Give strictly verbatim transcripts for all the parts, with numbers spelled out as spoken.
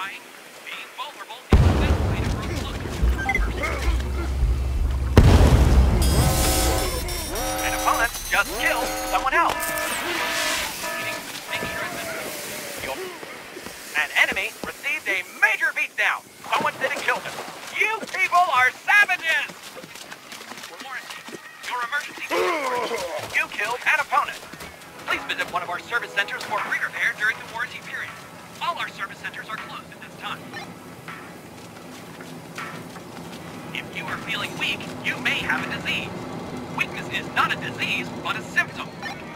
Dying, being vulnerable is the best way to grow closer. An opponent just killed someone else. Make sure I miss it. An enemy received a major beatdown. Someone didn't kill him. You people are savages! Warranty. Your emergency support. You killed an opponent. Please visit one of our service centers for re-repair during the warranty period. All our service centers are closed at this time. If you are feeling weak, you may have a disease. Weakness is not a disease, but a symptom.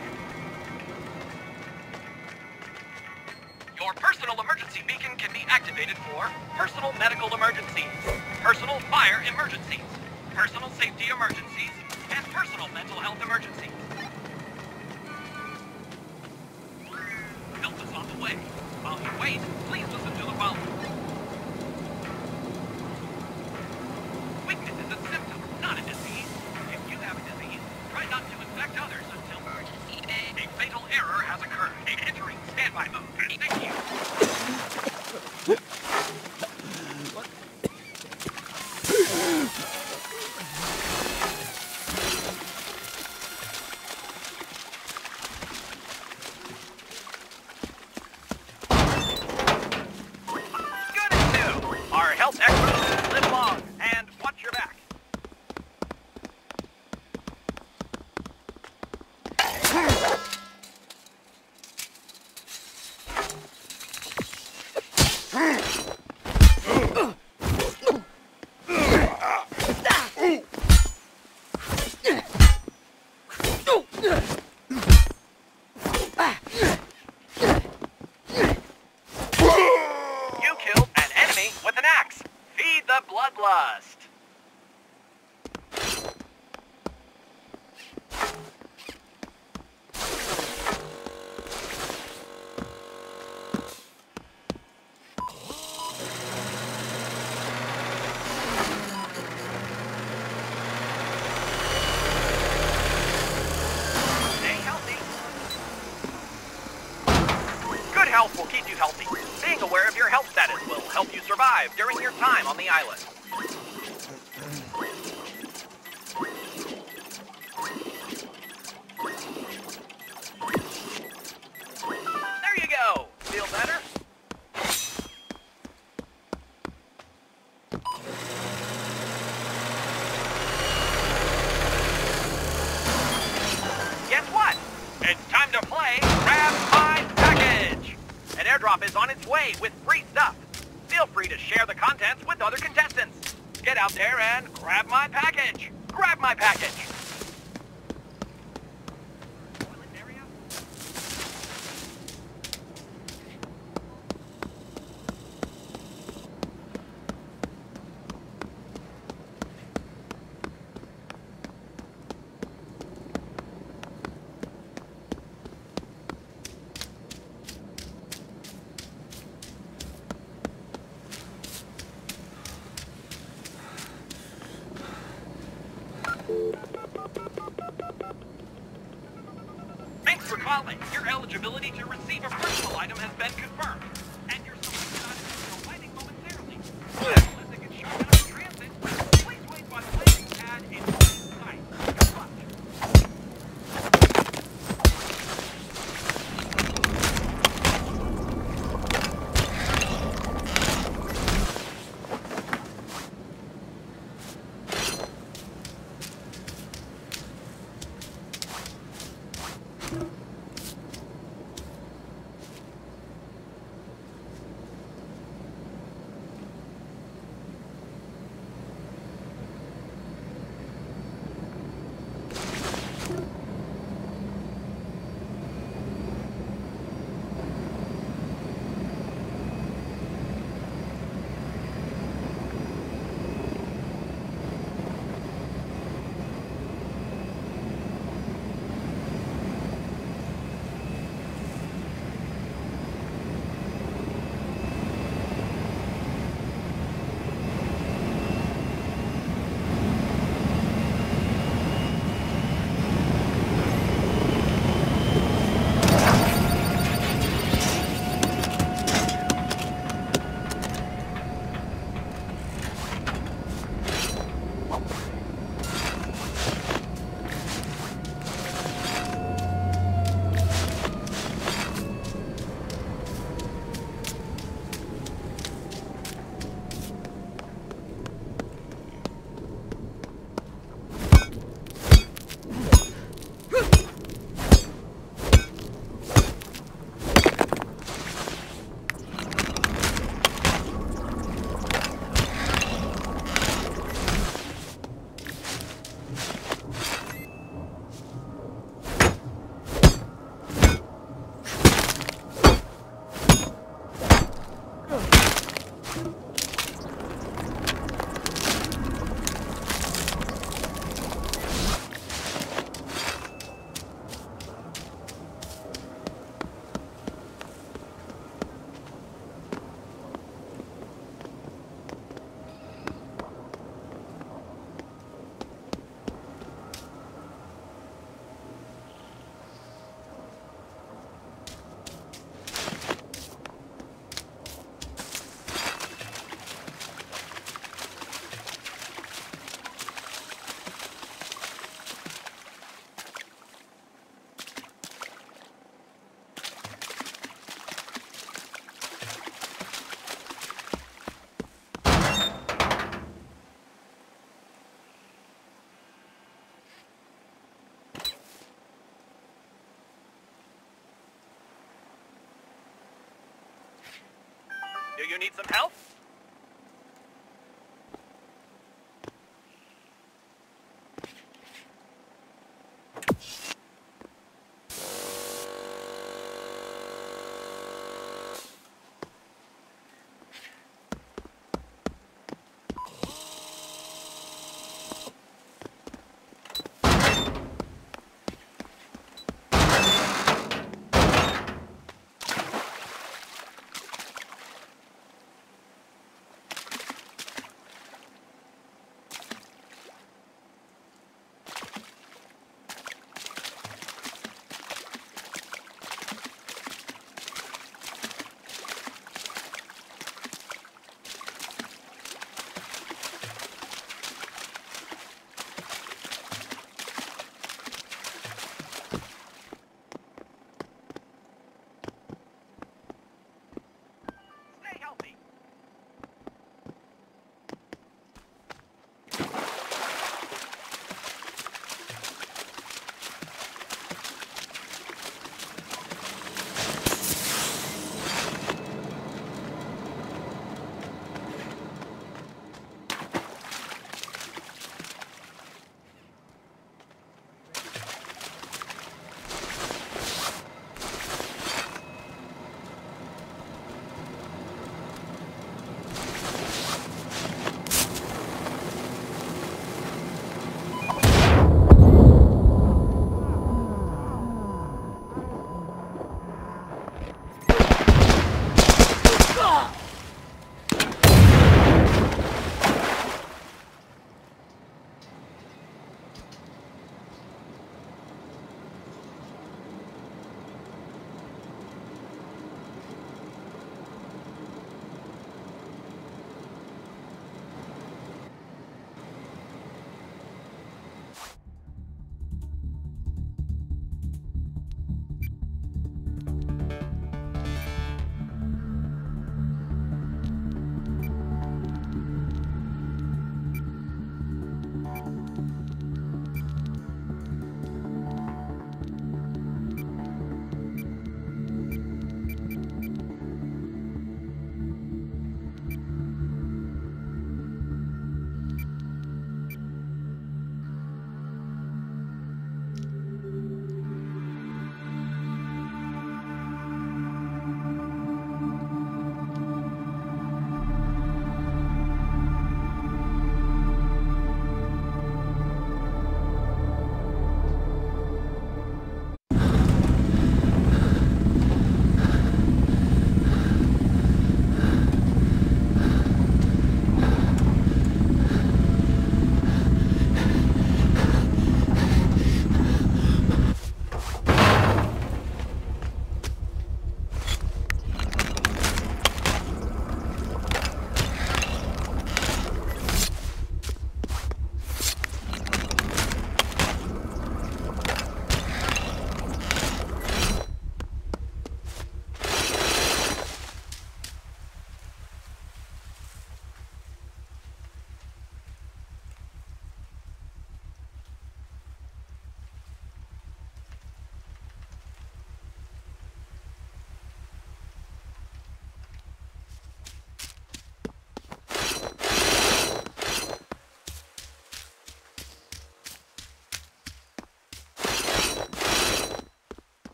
Your personal emergency beacon can be activated for personal medical emergencies, personal fire emergencies, personal safety emergencies, and personal mental health emergencies. Help is on the way. While you wait, please listen to the following. Weakness is a symptom, not a disease. If you have a disease, try not to infect others until a fatal error has occurred. Entering standby mode. Thank you. Good and two. Our health experts live long and watch your back. You killed an enemy with an axe. Feed the bloodlust. Stay healthy. Good health will keep you healthy. Being aware of your health status will help you survive during your time on the island. There you go. Feel better? Guess what? It's time to play Grab My Package! An airdrop is on its way with free stuff. Feel free to share the contents with other contestants. Get out there and grab my package! Grab my package! Toilet area? Thanks for calling. Your eligibility to receive a personal item has been confirmed. And your selection item is arriving momentarily. Unless it gets shown out in transit, please wait by the landing pad in plain sight. Good luck. Do you need some help?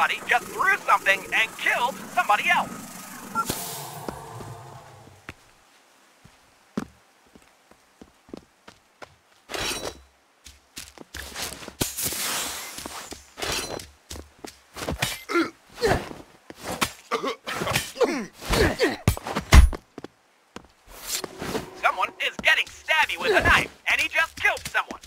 Somebody just threw something and killed somebody else. Someone is getting stabby with a knife, and he just killed someone.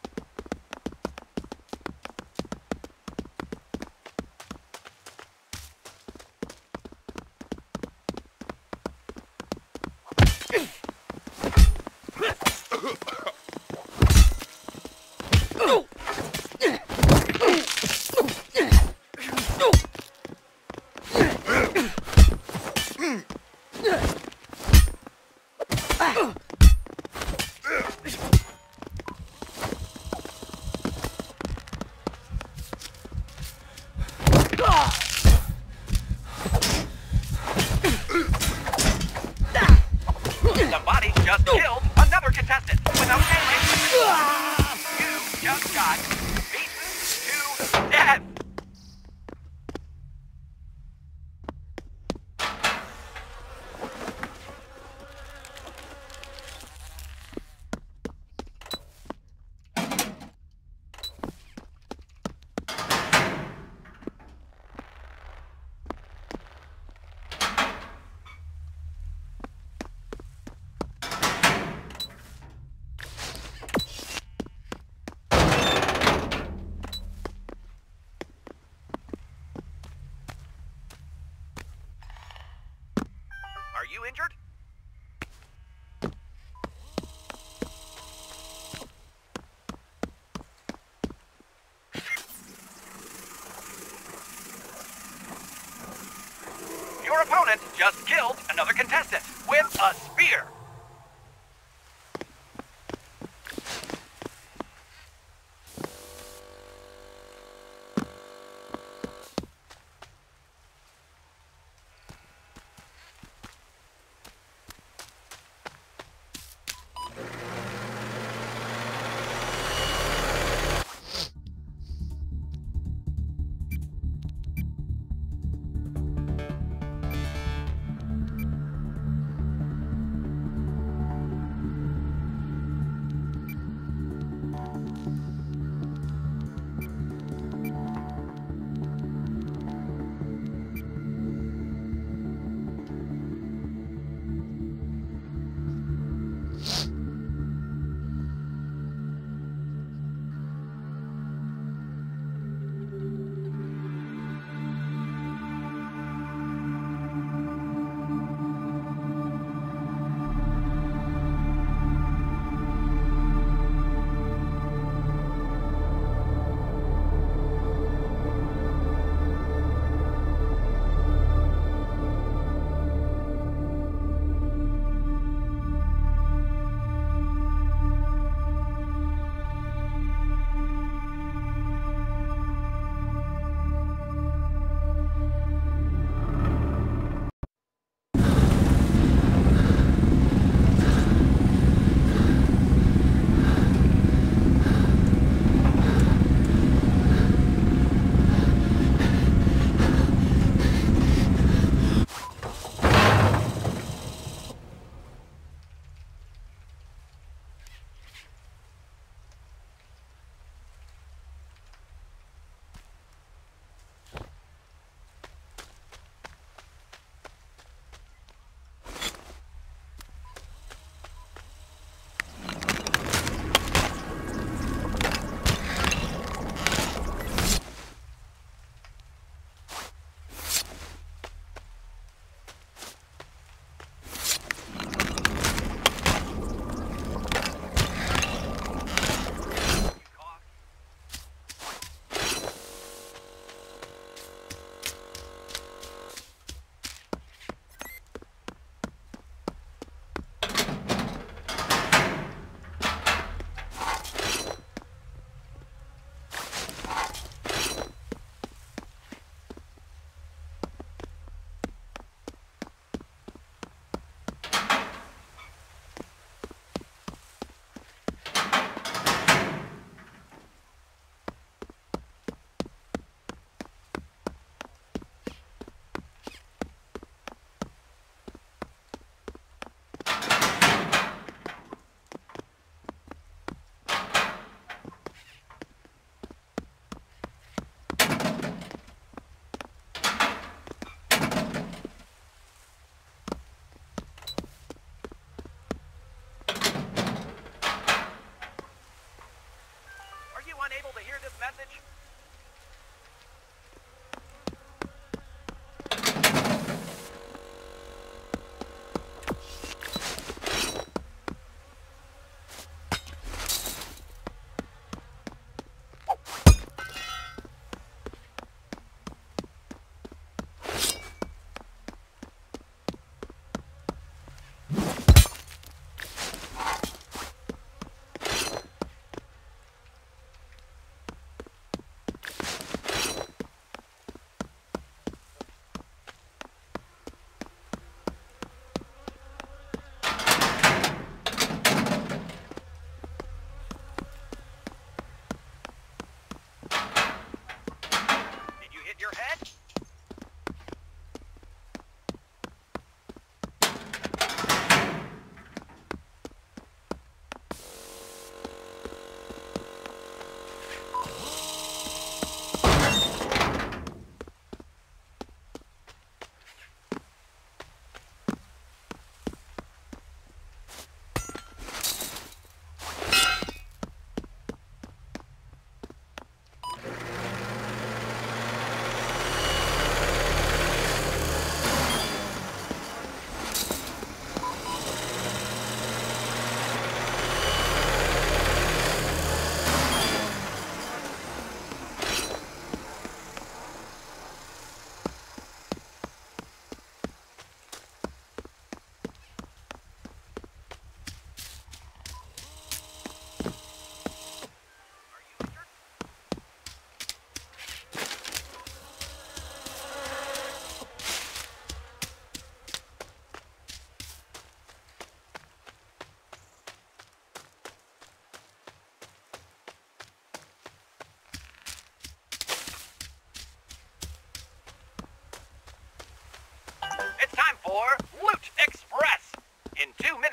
Somebody just killed another contestant without aiming. You just got beaten to death. Are you injured? Your opponent just killed another contestant with a spear.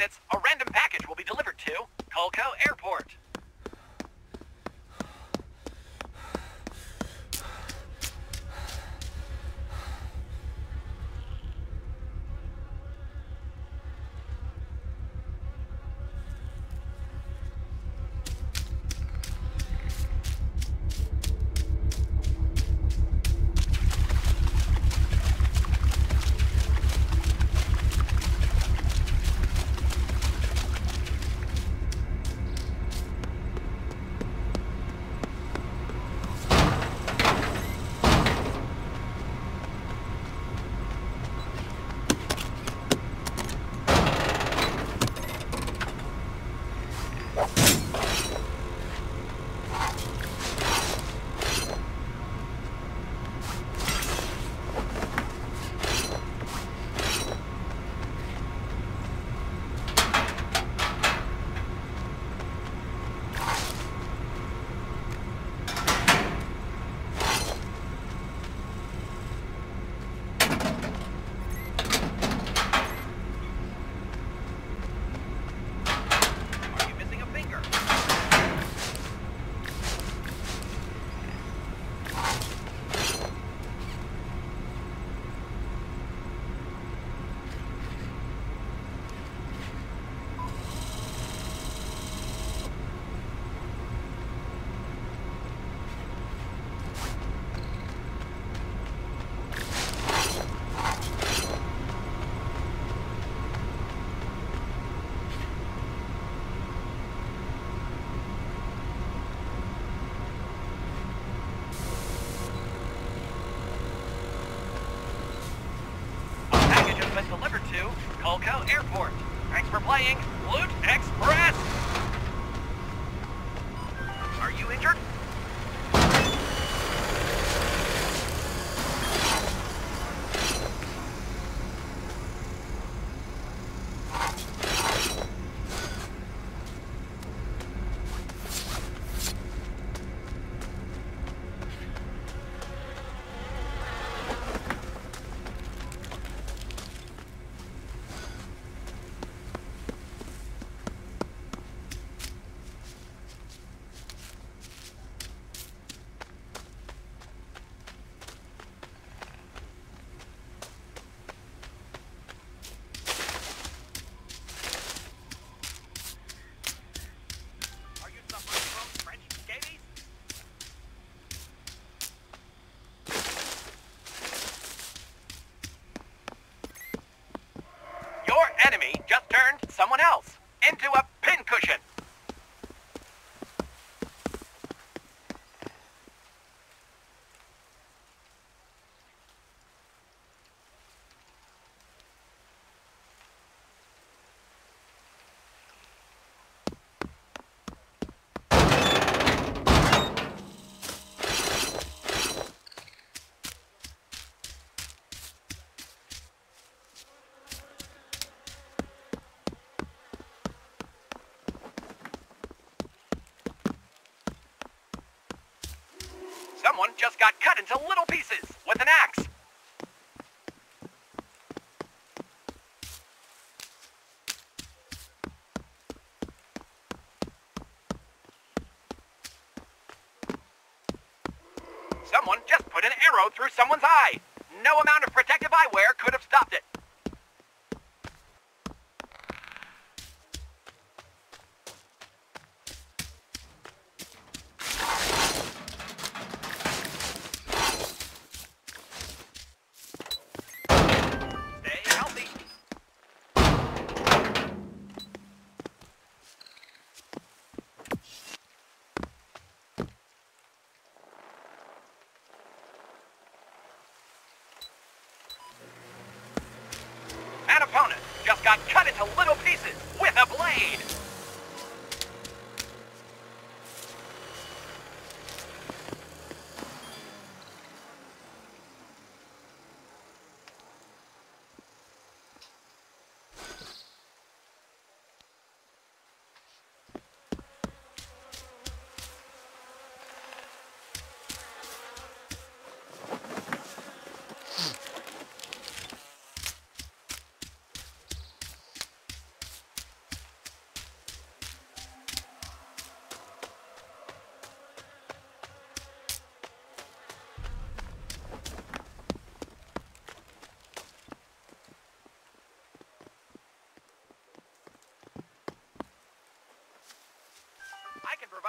minutes, a random package will be delivered to Kulko Airport. Been delivered to Kulko Airport. Thanks for playing Loot Express. Are you injured? Enemy just turned someone else into a pincushion. Someone just got cut into little pieces with an axe. Someone just put an arrow through someone's eye. No amount of protective eyewear could have stopped it. An opponent just got cut into little pieces with a blade.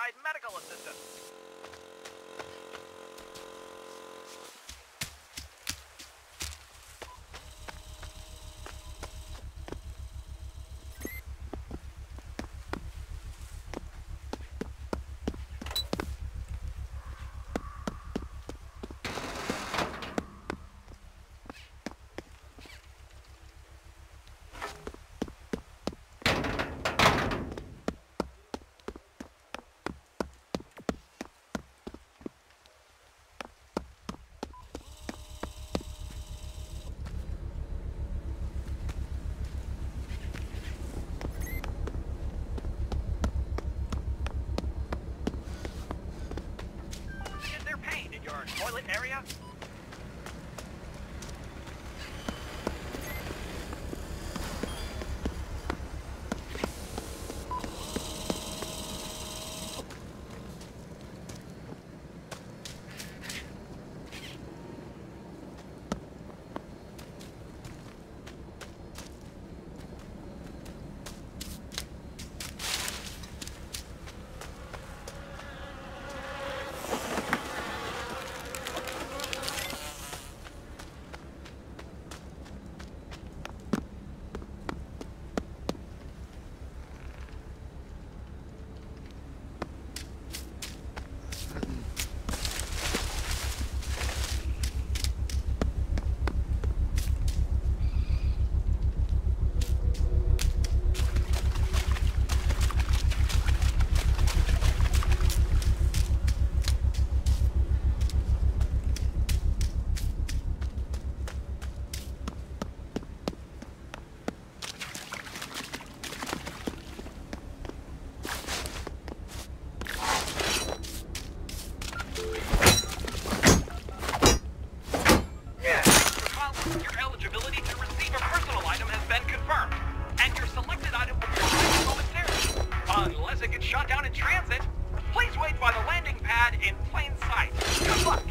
provide medical assistance. Toilet area? Shot down in transit, please wait by the landing pad in plain sight. Good luck.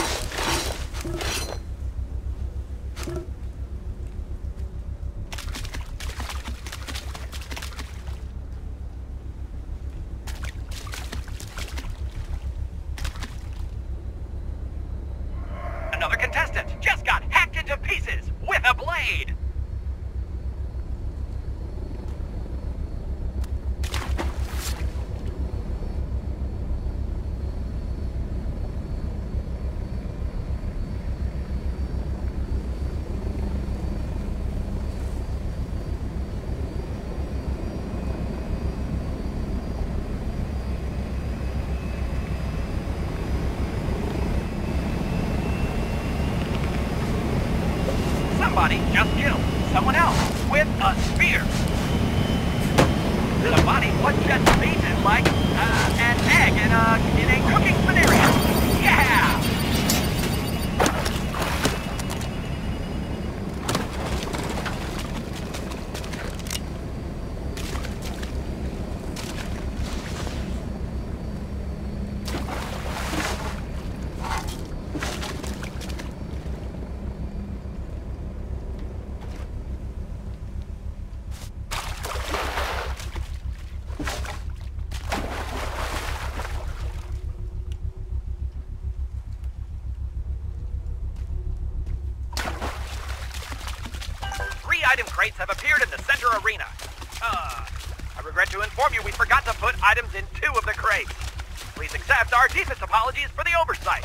Another contestant just got hacked into pieces with a blade. Somebody just killed someone else with a spear. The body was just beaten like uh, an egg in a, in a cooking scenario. Yeah! Item crates have appeared in the center arena. Uh, I regret to inform you we forgot to put items in two of the crates. Please accept our deepest apologies for the oversight.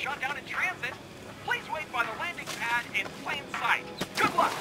shot down in transit. Please wait by the landing pad in plain sight. Good luck!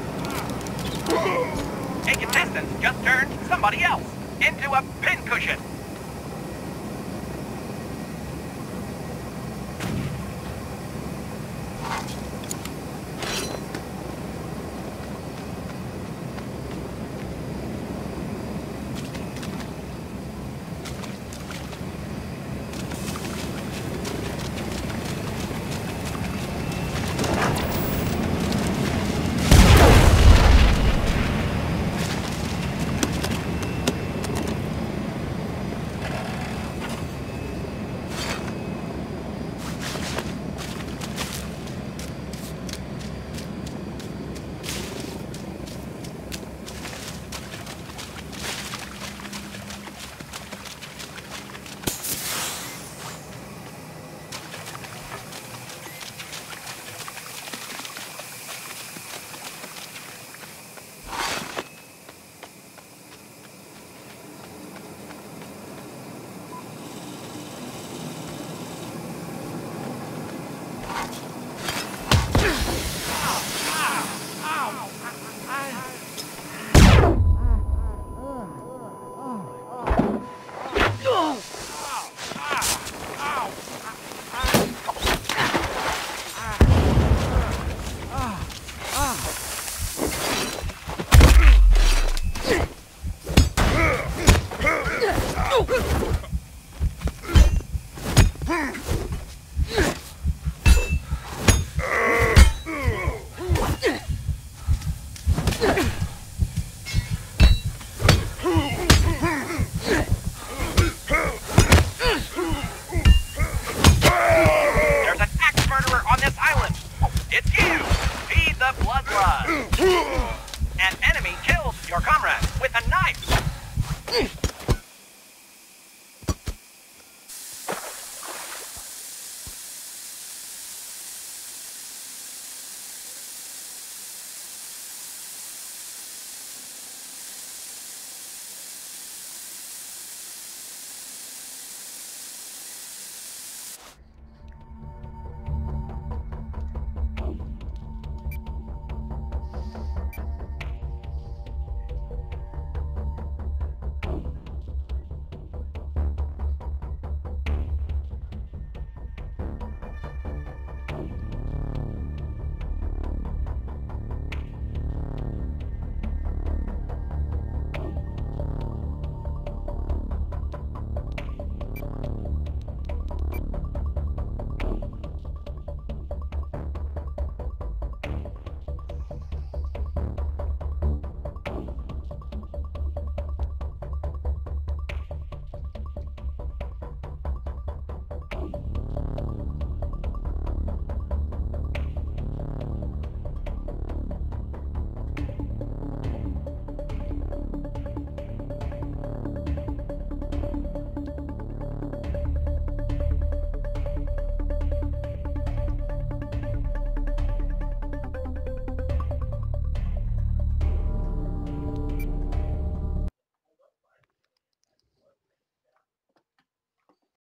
A contestant just turned somebody else into a pincushion.